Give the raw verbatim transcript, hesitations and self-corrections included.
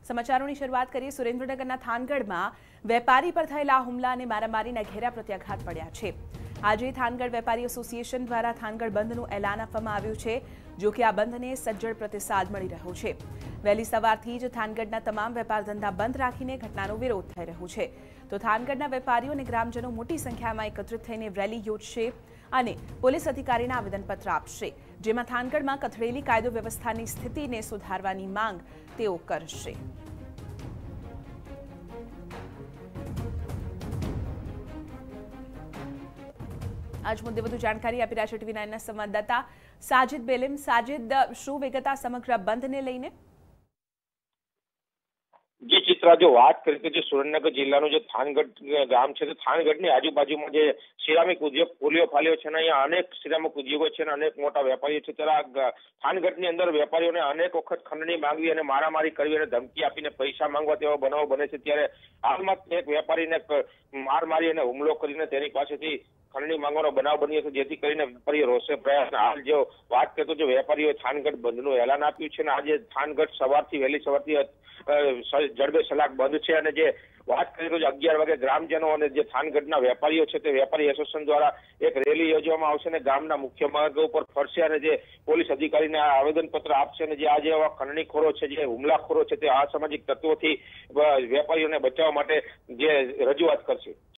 સમાચારોની શરૂઆત કરીએ સુરેન્દ્રનગરના થાનગઢમાં વેપારી પર થયેલા હુમલા અને મારામારીના ઘેરા પ્રત્યાઘાત પડ્યા છે। આજે થાનગઢ વેપારી એસોસિએશન દ્વારા થાનગઢ બંધનું એલાન આપવામાં આવ્યું છે। જો કે આ બંધને સજ્જડ પ્રતિસાદ મળી રહ્યો છે। વહેલી સવારથી જ થાનગઢના તમામ વેપાર ધંધા બંધ રાખીને ઘટનાનો વિરોધ થઈ રહ્યો છે। તો થાનગઢના વેપારીઓ અને ગ્રામજનો મોટી સંખ્યામાં એકત્રિત થઈને રેલી યોજશે અને પોલીસ અધિકારીને આવેદનપત્ર આપશે, જેમાં થાનગઢમાં કથળેલી કાયદો વ્યવસ્થાની સ્થિતિને સુધારવાની માંગ તેઓ કરશે। आज मुद्दे વધુ જાણકારી આપી રહ્યા છે ટીવી નાઇન ના સંવાદદાતા સાજિદ બેલેમ। સાજિદ, શું વિગત આ સમગ્ર બંધને લઈને? જે ચિત્રા જો વાત કરી તો જે સુરેન્દ્રનગર જિલ્લાનું જે થાનગઢ ગામ છે, તો થાનગઢની આજુબાજુમાં જે સિરામિક ઉદ્યોગ પોલિયો ફાલ્યો છે, અહીંયા અનેક સિરામિક ઉદ્યોગો છે, અનેક મોટા વેપારીઓ છે। ત્યારે થાનગઢની અંદર વેપારીઓને અનેક વખત ખંડણી માંગવી અને મારામારી કરવી અને ધમકી આપીને પૈસા માંગવા તેવા બનાવો બને છે। ત્યારે હાલમાં એક વેપારીને માર મારી અને હુમલો કરીને તેની પાસેથી ખંડણી માંગવાનો બનાવ બન્યો છે, જેથી કરીને વેપારીઓ રોષે પ્રયાસ। હાલ જો વાત કરીએ તો જો વેપારીઓએ થાનગઢ બંધનું એલાન આપ્યું છે અને આજે થાનગઢ સવારથી વહેલી સવારથી જડબે સલાક બંધ છે। અને જે વાત કરીએ તો અગિયાર વાગે ગ્રામજનો અને જે થાનગઢના વેપારીઓ છે તે વેપારી એસોસિએશન દ્વારા એક રેલી યોજવામાં આવશે અને ગામના મુખ્ય માર્ગો ઉપર ફરશે અને જે પોલીસ અધિકારીને આવેદનપત્ર આપશે અને જે આજે આવા ખંડણીખોરો છે, જે હુમલાખોરો છે, તે અસામાજિક તત્વોથી વેપારીઓને બચાવવા માટે જે રજૂઆત કરશે।